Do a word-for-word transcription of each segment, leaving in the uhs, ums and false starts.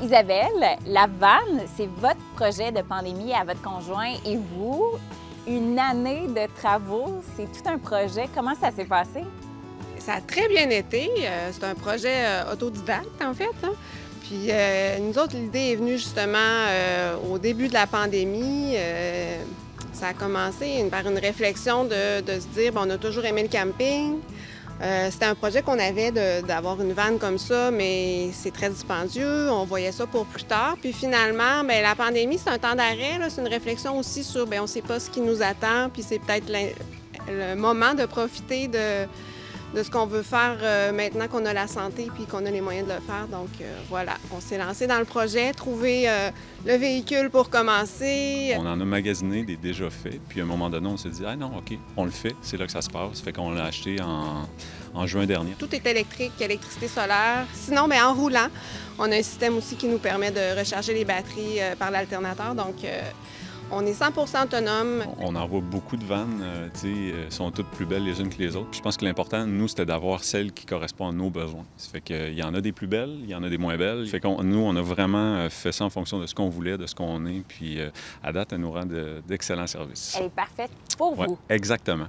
Isabelle, la vanne, c'est votre projet de pandémie à votre conjoint et vous. Une année de travaux, c'est tout un projet. Comment ça s'est passé? Ça a très bien été. Euh, c'est un projet euh, autodidacte, en fait. Hein? Puis euh, nous autres, l'idée est venue justement euh, au début de la pandémie. Euh, ça a commencé par une réflexion de, de se dire, bon, on a toujours aimé le camping. Euh, c'était un projet qu'on avait d'avoir une vanne comme ça, mais c'est très dispendieux. On voyait ça pour plus tard. Puis finalement, bien, la pandémie, c'est un temps d'arrêt. C'est une réflexion aussi sur, bien, on ne sait pas ce qui nous attend. Puis c'est peut-être le moment de profiter de, de ce qu'on veut faire euh, maintenant qu'on a la santé puis qu'on a les moyens de le faire. Donc euh, voilà, on s'est lancé dans le projet, trouver euh, le véhicule pour commencer. On en a magasiné des déjà faits, puis à un moment donné, on s'est dit « Ah non, OK, on le fait, c'est là que ça se passe ». Fait qu'on l'a acheté en, en juin dernier. Tout est électrique, électricité solaire. Sinon, bien, en roulant, on a un système aussi qui nous permet de recharger les batteries euh, par l'alternateur. Donc, euh, on est cent pour cent autonome. On en voit beaucoup de vannes, euh, tu sais, euh, sont toutes plus belles les unes que les autres. Puis je pense que l'important, nous, c'était d'avoir celle qui correspond à nos besoins. Ça fait qu'il y en a des plus belles, il y en a des moins belles. Ça fait qu'on, nous, on a vraiment fait ça en fonction de ce qu'on voulait, de ce qu'on est. Puis euh, à date, elle nous rend de, d'excellents services. Elle est parfaite pour Ouais, vous. exactement.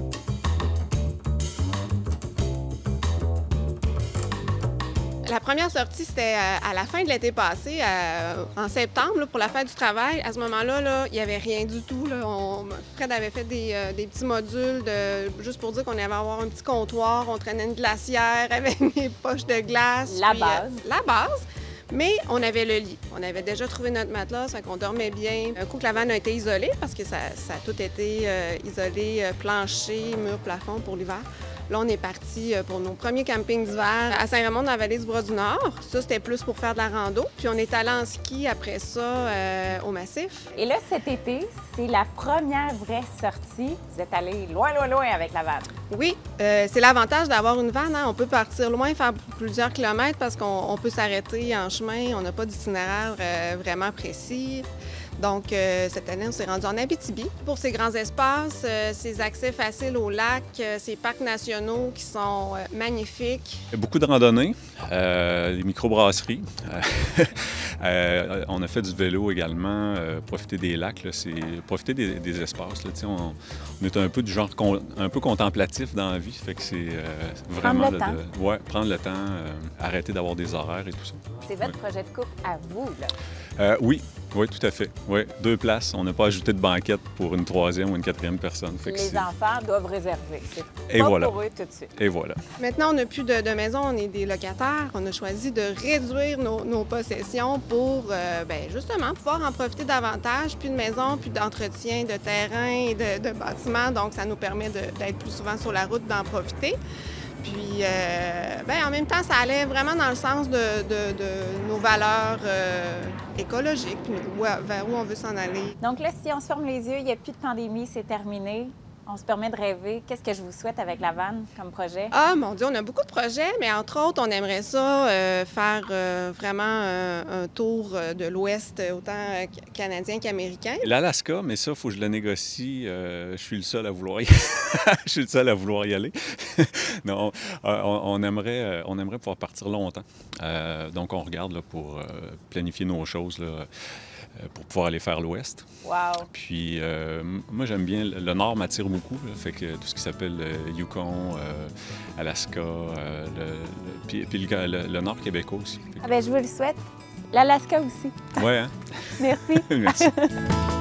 La première sortie, c'était à la fin de l'été passé, en septembre, là, pour la fête du travail. À ce moment-là, là, il n'y avait rien du tout. Là. On... Fred avait fait des, euh, des petits modules de... juste pour dire qu'on allait avoir un petit comptoir. On traînait une glacière avec des poches de glace. La puis, base. Euh, la base. Mais on avait le lit. On avait déjà trouvé notre matelas, ça fait qu'on dormait bien. Un coup que la vanne a été isolée, parce que ça, ça a tout été euh, isolé, euh, plancher, mur, plafond pour l'hiver. Là, on est parti pour nos premiers campings d'hiver à Saint-Raymond, dans la vallée du Bras-du-Nord. Ça, c'était plus pour faire de la rando. Puis on est allé en ski après ça euh, au Massif. Et là, cet été, c'est la première vraie sortie. Vous êtes allé loin, loin, loin avec la vanne. Oui, euh, c'est l'avantage d'avoir une vanne. Hein? On peut partir loin, faire plusieurs kilomètres parce qu'on peut s'arrêter en chemin. On n'a pas d'itinéraire euh, vraiment précis. Donc, euh, cette année, on s'est rendu en Abitibi pour ces grands espaces, euh, ces accès faciles au lac, euh, ces parcs nationaux qui sont euh, magnifiques. Il y a beaucoup de randonnées, euh, des microbrasseries. euh, on a fait du vélo également, euh, profiter des lacs, là, c'est profiter des, des espaces. Là, on, on est un peu du genre con, un peu contemplatif dans la vie, fait que c'est euh, vraiment prendre le temps. De, ouais, prendre le temps, euh, arrêter d'avoir des horaires et tout ça. C'est votre ouais. projet de couple à vous, là. Euh, oui, oui, tout à fait. Oui, deux places. On n'a pas ajouté de banquette pour une troisième ou une quatrième personne. Fait que les enfants doivent réserver. C'est Et pas voilà. pour eux tout de suite. Et voilà. Maintenant, on n'a plus de, de maison, on est des locataires. On a choisi de réduire nos, nos possessions pour, euh, bien, justement, pouvoir en profiter davantage. Plus de maison, plus d'entretien de terrain et de, de bâtiments. Donc, ça nous permet d'être plus souvent sur la route, d'en profiter. Puis, euh, bien, en même temps, ça allait vraiment dans le sens de, de, de nos valeurs euh, écologiques, puis où, vers où on veut s'en aller. Donc là, si on se ferme les yeux, il n'y a plus de pandémie, c'est terminé. On se permet de rêver. Qu'est-ce que je vous souhaite avec la vanne comme projet? Ah, mon Dieu, on a beaucoup de projets, mais entre autres, on aimerait ça euh, faire euh, vraiment euh, un tour de l'Ouest, autant canadien qu'américain. L'Alaska, mais ça, il faut que je le négocie. Euh, je suis le seul à vouloir y je suis le seul à vouloir y aller. non, euh, on, on, aimerait, on aimerait pouvoir partir longtemps. Euh, donc, on regarde là, pour euh, planifier nos choses là, pour pouvoir aller faire l'Ouest. Wow! Puis, euh, moi, j'aime bien... Le Nord m'attire beaucoup. Là, fait que tout ce qui s'appelle le Yukon, euh, Alaska, euh, le, le, puis, puis le, le, le Nord québécois aussi. Ah bien, je vous le souhaite. L'Alaska aussi. Ouais, hein? Merci. Merci.